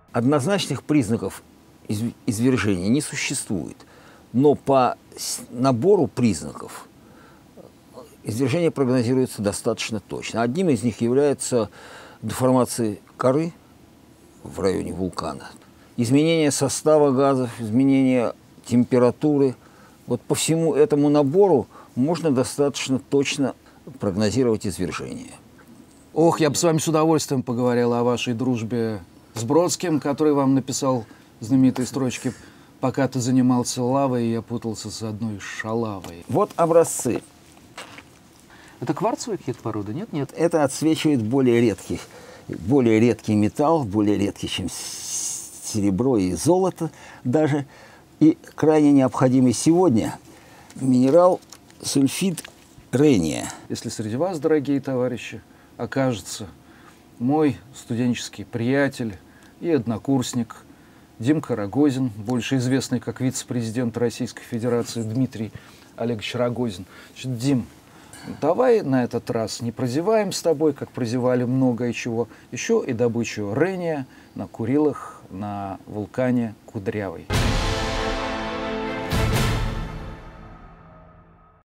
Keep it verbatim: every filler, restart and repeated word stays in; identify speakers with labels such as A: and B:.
A: Однозначных признаков извержения не существует, но по набору признаков извержение прогнозируется достаточно точно. Одним из них является деформация коры в районе вулкана, изменение состава газов, изменение температуры. Вот по всему этому набору можно достаточно точно прогнозировать извержение.
B: Ох, я бы с вами с удовольствием поговорил о вашей дружбе с Бродским, который вам написал знаменитые строчки «Пока ты занимался лавой, я путался с одной шалавой».
A: Вот образцы.
B: Это кварцевые какие-то породы? Нет, нет.
A: Это отсвечивает более редкий, более редкий металл, более редкий, чем серебро и золото даже. И крайне необходимый сегодня минерал сульфид рения.
B: Если среди вас, дорогие товарищи, окажется мой студенческий приятель и однокурсник Димка Рогозин, больше известный как вице-президент Российской Федерации Дмитрий Олегович Рогозин. Значит, Дим, давай на этот раз не прозеваем с тобой, как прозевали многое чего, еще и добычу рения на Курилах на вулкане Кудрявый.